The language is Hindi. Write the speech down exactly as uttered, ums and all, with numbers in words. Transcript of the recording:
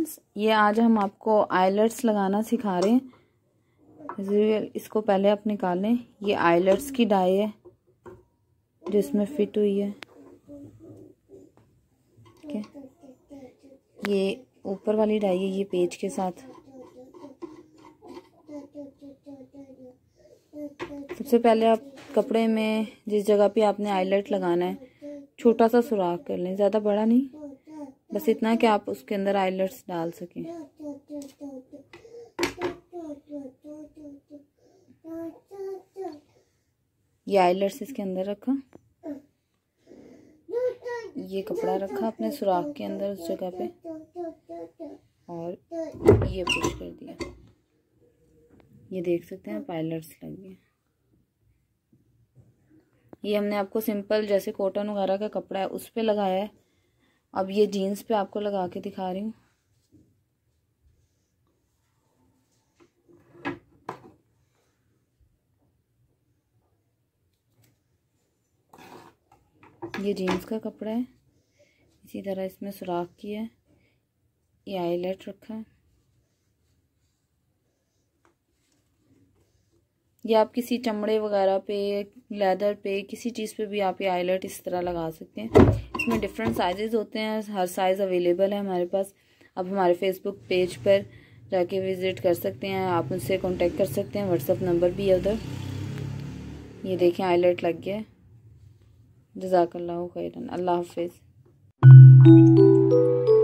फ्रेंड्स, ये आज हम आपको आईलेट्स लगाना सिखा रहे हैं। इसको पहले आप निकाल लें। ये आईलेट्स की डाई है जो इसमें फिट हुई है। ठीक है, ये ऊपर वाली डाई है, ये पेज के साथ। सबसे पहले आप कपड़े में जिस जगह पे आपने आईलेट लगाना है छोटा सा सुराख कर लें, ज़्यादा बड़ा नहीं, बस इतना कि आप उसके अंदर आईलेट्स डाल सकें। ये आईलेट्स इसके अंदर रखा, ये कपड़ा रखा अपने सुराख के अंदर उस जगह पे, और ये पुश कर दिया। ये देख सकते हैं आईलेट्स लग गए। ये हमने आपको सिंपल जैसे कॉटन वगैरह का कपड़ा है उस पे लगाया है। अब ये जीन्स पे आपको लगा के दिखा रही हूँ। ये जीन्स का कपड़ा है, इसी तरह इसमें सुराख किया है, ये आईलेट रखा है। या आप किसी चमड़े वगैरह पे, लेदर पे, किसी चीज़ पे भी आप ये आईलेट इस तरह लगा सकते हैं। इसमें डिफरेंट साइजेस होते हैं, हर साइज़ अवेलेबल है हमारे पास। आप हमारे फेसबुक पेज पर जाके विज़िट कर सकते हैं, आप मुझसे कांटेक्ट कर सकते हैं, व्हाट्सएप नंबर भी है उधर। ये देखें आईलेट लग गया है। जज़ाकल्लाहु खैरन। अल्लाह हाफिज़।